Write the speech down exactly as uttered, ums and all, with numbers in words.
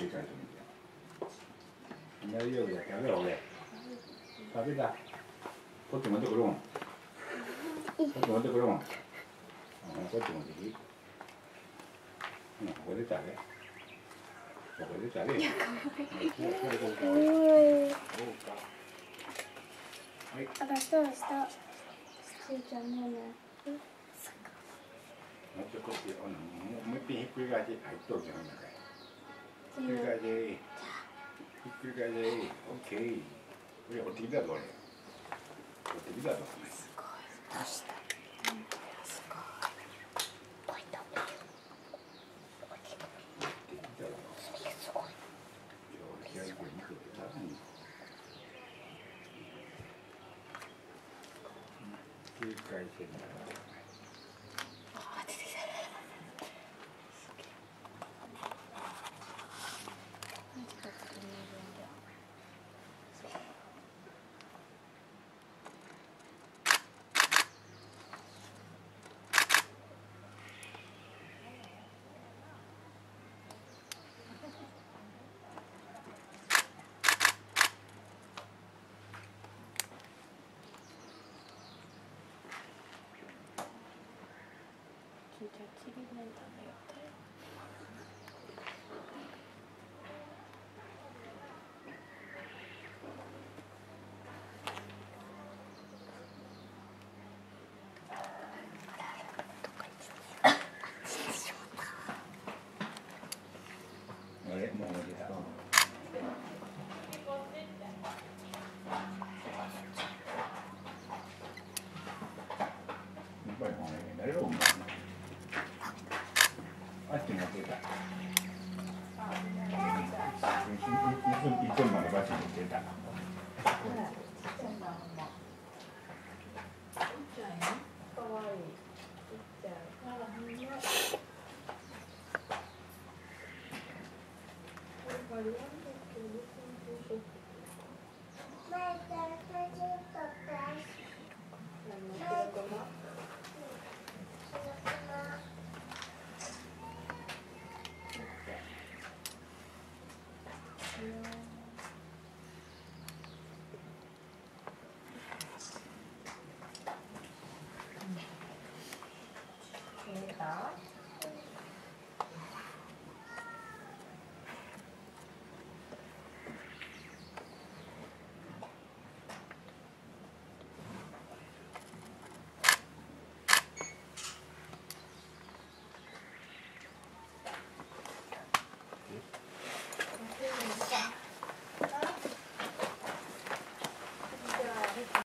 り返すんだよ。大丈夫だ、食べろ俺。食べた。こっち持ってくるもん。こっち持ってくるもん。こっち持ってき。うん、ここで食べ。ここで食べ。はい。 あ、下下。ちいちゃんねね。 もうちょっとこっち、もう一品ひっくり返して入っとるじゃん。ひっくり返して。ひっくり返して。オッケー。これ落ちてきたぞ、俺。落ちてきたぞ。 すごい。どうした？すごい。ポイント。落ちてきたぞ。すごい。 気合い入れてさらに。ひっくり返してんだよ。 じゃあちりめん食べようと。 あれ、もう出た。やっぱりもうね、誰ろうも。あっち持ってた。いつもの場所に出た。 Bye, Dad.